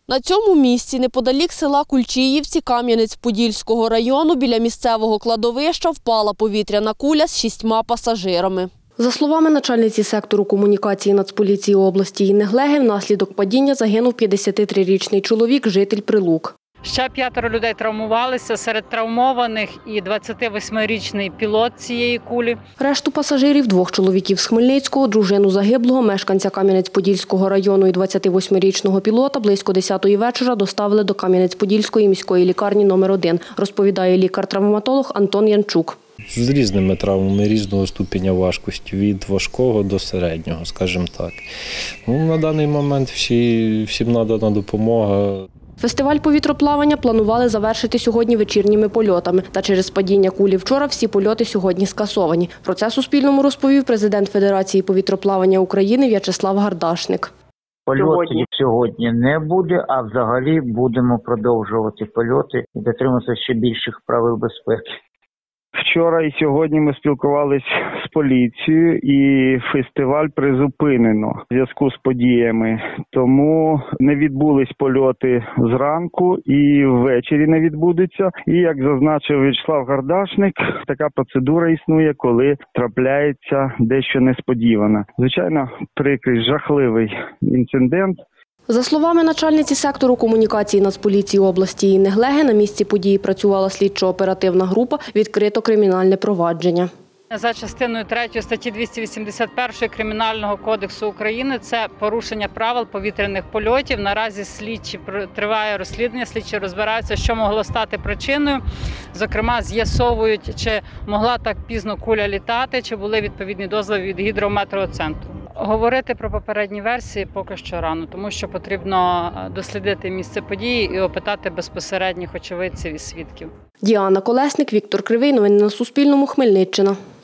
На цьому місці, неподалік села Кульчиївці Кам'янець-Подільського району, біля місцевого кладовища впала повітряна куля з 6 пасажирами. За словами начальниці сектору комунікації Нацполіції області Інни Глеги, внаслідок падіння загинув 53-річний чоловік, житель Прилук. Ще 5 людей травмувалися, серед травмованих і 28-річний пілот цієї кулі. Решту пасажирів, 2 чоловіків з Хмельницького, дружину загиблого, мешканця Кам'янець-Подільського району і 28-річного пілота близько 10-ї вечора доставили до Кам'янець-Подільської міської лікарні номер 1, розповідає лікар-травматолог Антон Янчук. З різними травмами, різного ступеня важкості, від важкого до середнього, скажімо так. На даний момент всім надана допомога. Фестиваль повітроплавання планували завершити сьогодні вечірніми польотами. Та через падіння кулі вчора всі польоти сьогодні скасовані. Про це Суспільному розповів президент Федерації повітроплавання України В'ячеслав Гардашник. Польотів сьогодні не буде, а взагалі будемо продовжувати польоти і дотримуватися ще більших правил безпеки. Вчора і сьогодні ми спілкувалися з поліцією і фестиваль призупинено в зв'язку з подіями. Тому не відбулись польоти зранку і ввечері не відбудуться. І, як зазначив В'ячеслав Гардашник, така процедура існує, коли трапляється дещо несподіване. Звичайно, прикрий, жахливий інцидент. За словами начальниці сектору комунікації Нацполіції області Інни Глеги, на місці події працювала слідчо-оперативна група, відкрито кримінальне провадження. За частиною 3 статті 281 Кримінального кодексу України це порушення правил повітряних польотів. Наразі триває розслідування, слідчі розбираються, що могло стати причиною. Зокрема, з'ясовують, чи могла так пізно куля літати, чи були відповідні дозволи від гідрометеоцентру. Говорити про попередні версії поки що рано, тому що потрібно дослідити місце події і опитати безпосередніх очевидців і свідків. Діана Колесник, Віктор Кривий. Новини на Суспільному. Хмельниччина.